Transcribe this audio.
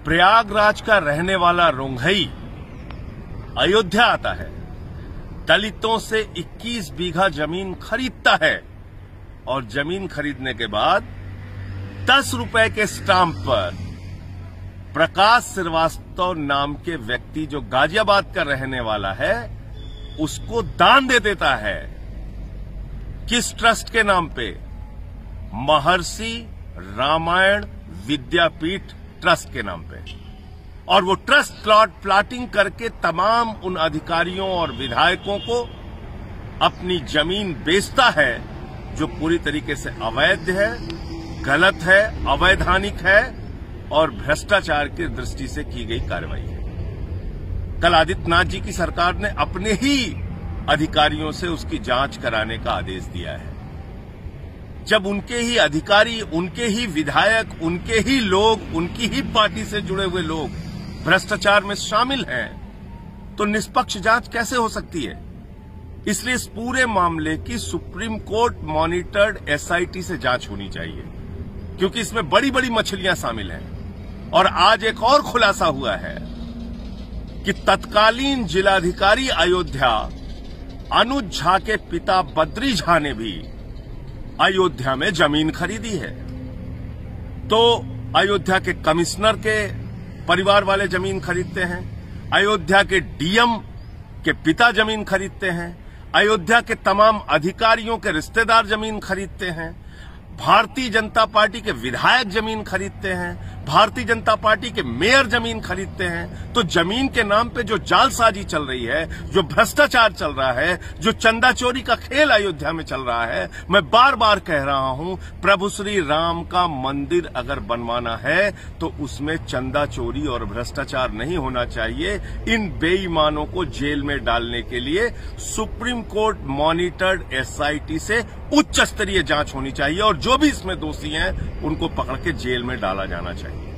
प्रयागराज का रहने वाला रोंघई अयोध्या आता है, दलितों से 21 बीघा जमीन खरीदता है और जमीन खरीदने के बाद 10 रुपए के स्टाम्प पर प्रकाश श्रीवास्तव नाम के व्यक्ति जो गाजियाबाद का रहने वाला है उसको दान दे देता है। किस ट्रस्ट के नाम पे? महर्षि रामायण विद्यापीठ ट्रस्ट के नाम पे। और वो ट्रस्ट प्लाटिंग करके तमाम उन अधिकारियों और विधायकों को अपनी जमीन बेचता है जो पूरी तरीके से अवैध है, गलत है, अवैधानिक है और भ्रष्टाचार की दृष्टि से की गई कार्रवाई है। कल आदित्यनाथ जी की सरकार ने अपने ही अधिकारियों से उसकी जांच कराने का आदेश दिया है। जब उनके ही अधिकारी, उनके ही विधायक, उनके ही लोग, उनकी ही पार्टी से जुड़े हुए लोग भ्रष्टाचार में शामिल हैं, तो निष्पक्ष जांच कैसे हो सकती है? इसलिए इस पूरे मामले की सुप्रीम कोर्ट मॉनिटर्ड एसआईटी से जांच होनी चाहिए, क्योंकि इसमें बड़ी बड़ी मछलियां शामिल हैं। और आज एक और खुलासा हुआ है कि तत्कालीन जिलाधिकारी अयोध्या अनुज झा के पिता बद्री झा ने भी अयोध्या में जमीन खरीदी है। तो अयोध्या के कमिश्नर के परिवार वाले जमीन खरीदते हैं, अयोध्या के डीएम के पिता जमीन खरीदते हैं, अयोध्या के तमाम अधिकारियों के रिश्तेदार जमीन खरीदते हैं, भारतीय जनता पार्टी के विधायक जमीन खरीदते हैं, भारतीय जनता पार्टी के मेयर जमीन खरीदते हैं। तो जमीन के नाम पे जो जालसाजी चल रही है, जो भ्रष्टाचार चल रहा है, जो चंदा चोरी का खेल अयोध्या में चल रहा है, मैं बार बार कह रहा हूं, प्रभु श्री राम का मंदिर अगर बनवाना है तो उसमें चंदा चोरी और भ्रष्टाचार नहीं होना चाहिए। इन बेईमानों को जेल में डालने के लिए सुप्रीम कोर्ट मॉनिटर्ड एसआईटी से उच्च स्तरीय जांच होनी चाहिए और जो भी इसमें दोषी हैं उनको पकड़ के जेल में डाला जाना चाहिए।